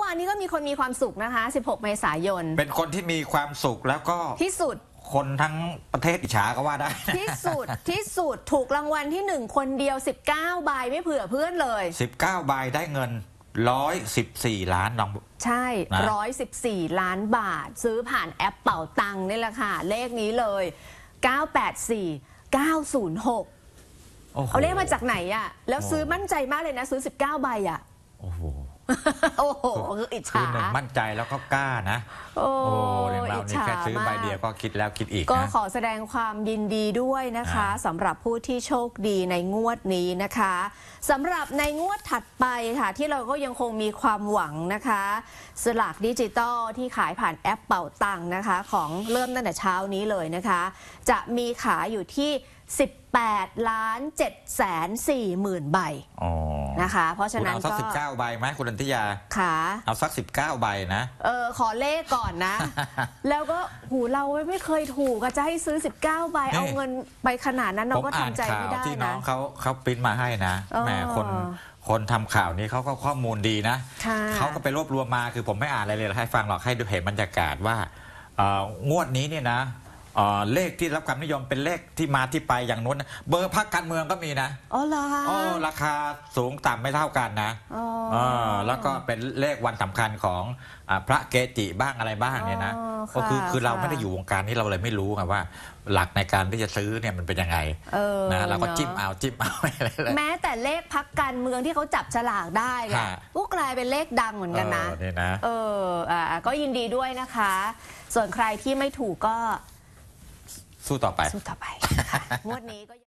วานนี้ก็มีคนมีความสุขนะคะ16 เมษายนเป็นคนที่มีความสุขแล้วก็ที่สุดคนทั้งประเทศอิจฉาก็ว่าได้ที่สุดถูกรางวัลที่1คนเดียว19 ใบไม่เผื่อเพื่อนเลย 19 ใบได้เงิน114 ล้านน้องใช่114 ล้านบาทซื้อผ่านแอปเป๋าตังค์นี่แหละค่ะเลขนี้เลย984 906เอาเลขมาจากไหนอ่ะแล้วซื้อมั่นใจมากเลยนะซื้อ19 ใบอ่ะโอ้โหคืออิจฉาคือมั่นใจแล้วก็กล้านะโอ้เรานี่แค่ซื้อใบเดียวก็คิดแล้วคิดอีกก็ขอแสดงความยินดีด้วยนะคะสำหรับผู้ที่โชคดีในงวดนี้นะคะสำหรับในงวดถัดไปค่ะที่เราก็ยังคงมีความหวังนะคะสลากดิจิตอลที่ขายผ่านแอปเป่าตังค์นะคะของเริ่มตั้งแต่เช้านี้เลยนะคะจะมีขายอยู่ที่18,740,000 ใบนะคะเพราะฉะนั้นก็เอาสัก19 ใบไหมคุณนันทิยาค่ะเอาสัก19 ใบนะขอเลขก่อนนะ แล้วก็เราไม่เคยถูกจะให้ซื้อ19 ใบเอาเงินไปขนาดนั้นเราก็ทำใจไม่ได้นะที่น้องเขาปริ้นมาให้นะแหมคนทำข่าวนี้เขาก็ข้อมูลดีนะเขาก็ไปรวบรวมมาคือผมไม่อ่านอะไรเลยให้ฟังหรอกให้ดูเห็นบรรยากาศว่างวดนี้เนี่ยนะเลขที่รับความนิยมเป็นเลขที่มาที่ไปอย่างนู้นเบอร์พรรคการเมืองก็มีนะอ๋อเหรอราคาสูงต่ำไม่เท่ากันนะแล้วก็เป็นเลขวันสำคัญของพระเกจิบ้างอะไรบ้างเนี่ยนะก็คือเราไม่ได้อยู่วงการนี้เราเลยไม่รู้ไงว่าหลักในการที่จะซื้อเนี่ยมันเป็นยังไงนะเราก็จิ้มเอาอะไรแม้แต่เลขพรรคการเมืองที่เขาจับฉลากได้ก็กลายเป็นเลขดังเหมือนกันนะก็ยินดีด้วยนะคะส่วนใครที่ไม่ถูกก็สู้ต่อไปงวดนี้ก็